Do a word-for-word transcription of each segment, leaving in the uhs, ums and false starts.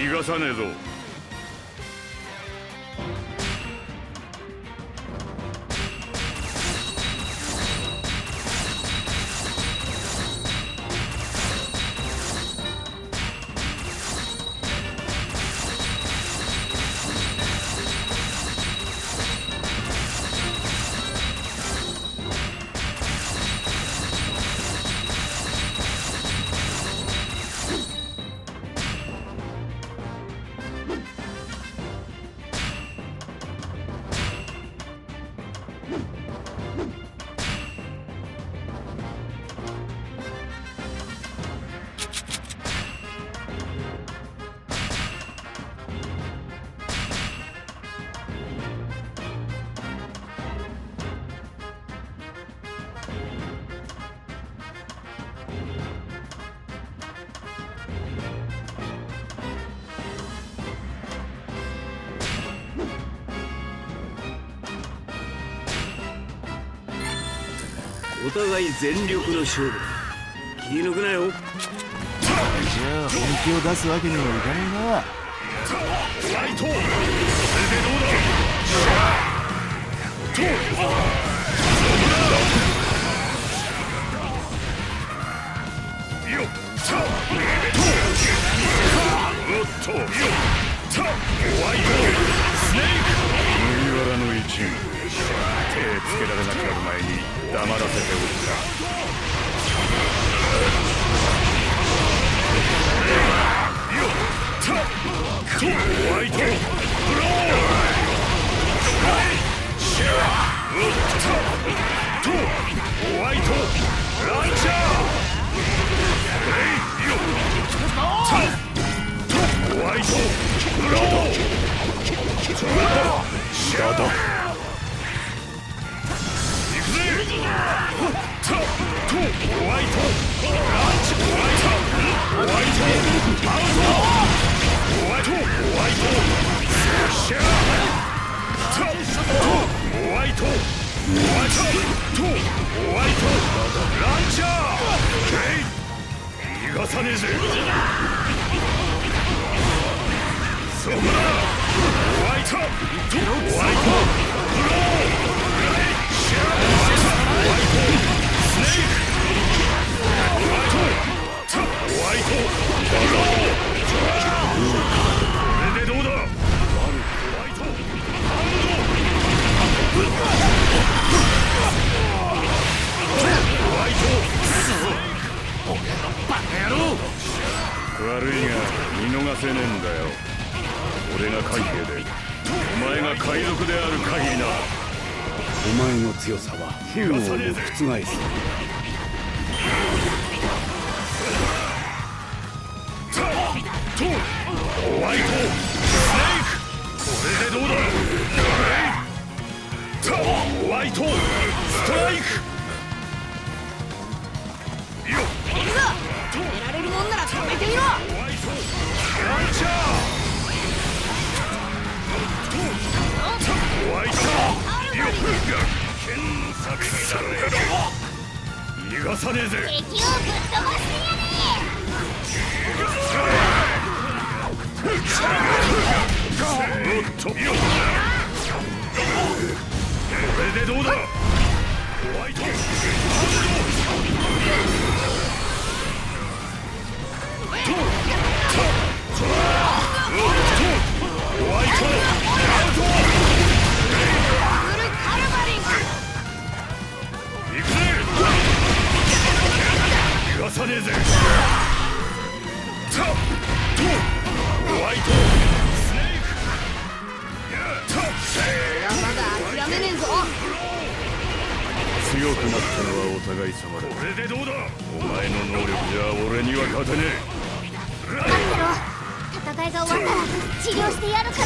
逃がさねえぞ。 お互い全力の勝負だ。気抜くなよ。 じゃあ本気を出すわけにはいかないな。 ライト、これでどうだ。とよっとおっとよっとワイドスネーク麦わらの一味、手つけられなくなる前に黙らせておった。よっとホワイトブローシェアおっとホワイトランチャーえいよっとホワイトブローシャドウホワイトランチホワイトホワイトアウトホワイトホワイトシェアホワイトホワイトホワイトランチャー逃がさねえぜ。そこだホワイトホワイトブローシェアホワイトスネークホワイトホワイトバローこれでどうだ。ホワイトハンドホワイト俺のバカ野郎。悪いが見逃せねえんだよ。俺が海兵でお前が海賊である限りな。 お前の強さはヒューモを覆す。 ホワイトスネークこれでどうだ。ホワイトストライクよっ行くぞ。止められるもんなら止めてみろ。 ホワイトランチャーホワイトよっ剣サビになるね。逃がさねえぜ。 敵をぶっ飛ばしてやれ。 おっとよっこれでどうだ。ホワイトハンドホワイトアウトブルカルバリン行くぜ。逃がさねえぜ。ホワイトスネークまだ諦めねえぞ。 強くなったのはお互い様だ。これでどうだ。お前の能力じゃ俺には勝てねえ。 待ってろ。戦いが終わったら治療してやるからな。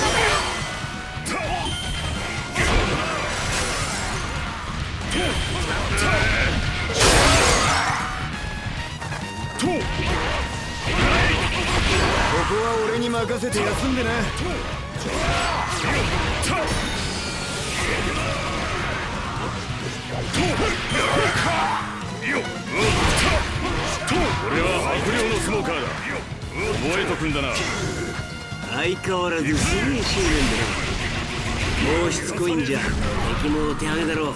とここは俺に任せて休んでな。 俺は悪霊のスモーカーだ。覚えとくんだな。 相変わらずすげえ執念だな。もうしつこいんじゃ敵もお手上げだろう。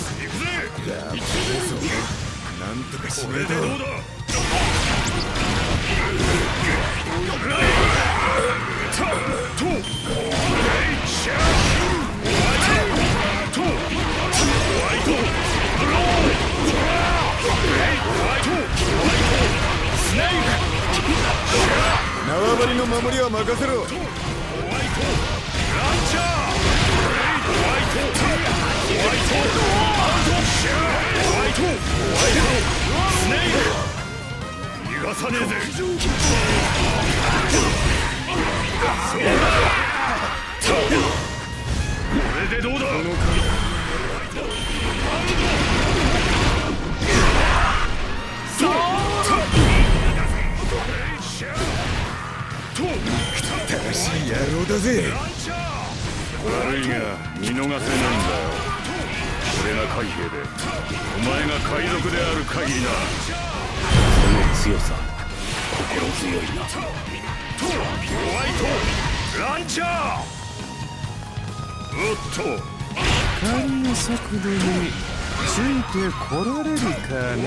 なんとかしねえと。縄張りの守りは任せろ。 逃がさねえぜ。これでどうだ。 正しい野郎だぜ。 悪いが見逃せねえんだよ。俺が海兵でお前が海賊である限りな。 その強さ心強いな。 ホワイトランチャー。おっと光の速度についてこられるかね。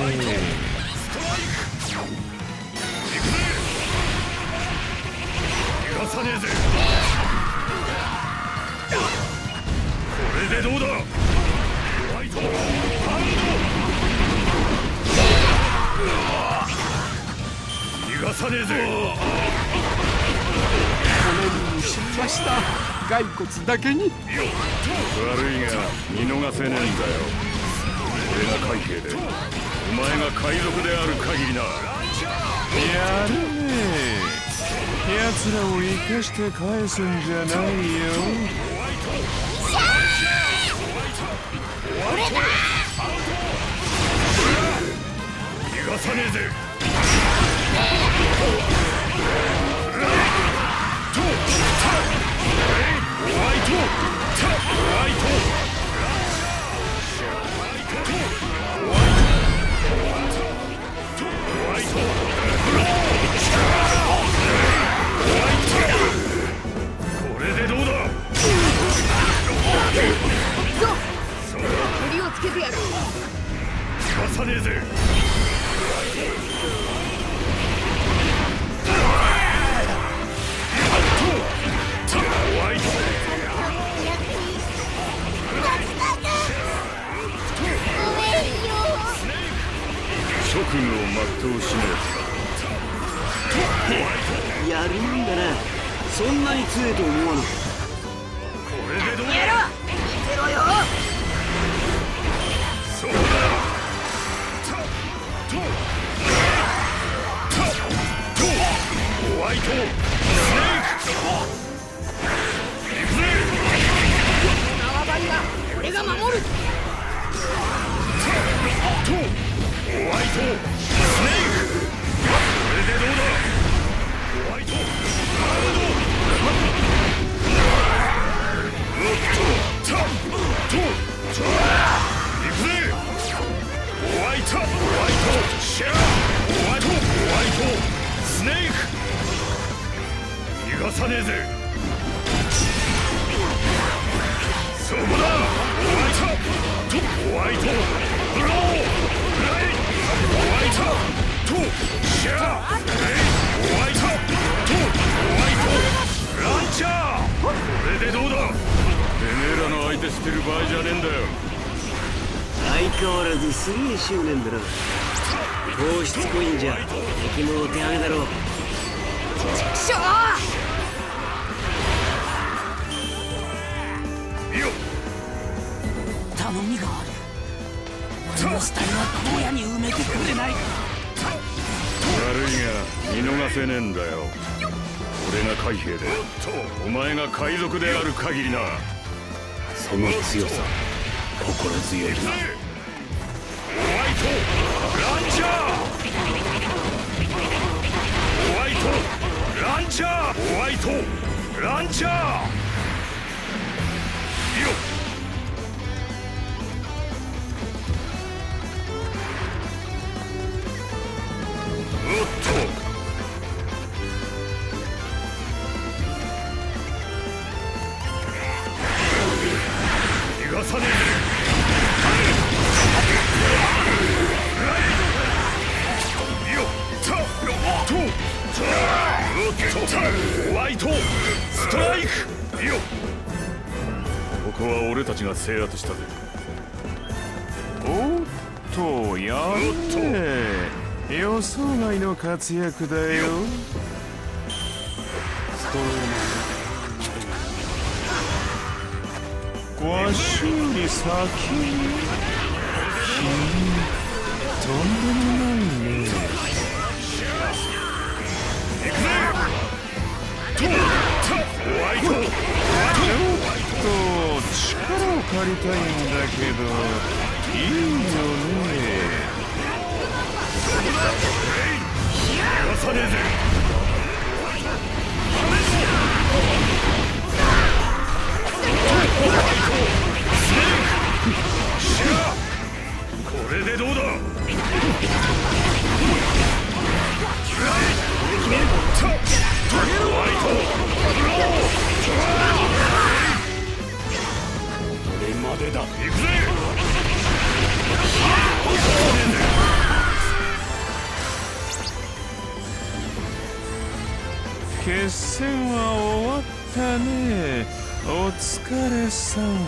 逃がさねえぜ。これでどうだ。ホワイトハンド。逃がさねえぜ。 この世に死にました。骸骨だけに。 悪いが見逃せねえんだよ。俺が海兵でお前が海賊である限りな。 やるねえ。奴らを生かして返すんじゃないよ。 逃がさねえぜ。これでどうだ。 鳥をつけてやる。 逃がさねえぜ。職務を全うしねやるんだな。そんなに強いと思わなかった。 これでどうだ。 やろう。見せろよ。 そうだ。ホワイトスネーク。行くぜ。 縄張りは俺が守る。 ホワイトスネーク。これでどうだ。ホワイトハンド。おっとタッと行くぜ。ホワイトホワイトシェアホワイトホワイトスネーク。逃がさねえぜ。そこだ。ホワイトとホワイトブローライホワイトとシェアホワイトとホワイトランチャー。これでどうだ。てめえらの相手してる場合じゃねえんだよ。 相変わらずすげえ執念だな。こうしつこいんじゃ敵もお手上げだろう。 しょいいよ。 頼みがある。俺の死体は荒野に埋めてくれないか。 悪いが見逃せねえんだよ。俺が海兵でお前が海賊である限りな。 その強さ心強いな。 ホワイトランチャー。ホワイトランチャー。ホワイトランチャー。いいよ。おっとさねえよっととおっとホワイトストライクよっここは俺たちが制圧したぜ。 おっとやるね。予想外の活躍だよ。 ストローマンわしより先に君とんでもないね。 行くぜとホワイトちょっと力を借りたいんだけどいいよね。 逃がさねえぜ。これでどうだ。これまでだ。行くぜ。 決戦は終わったね。お疲れさん。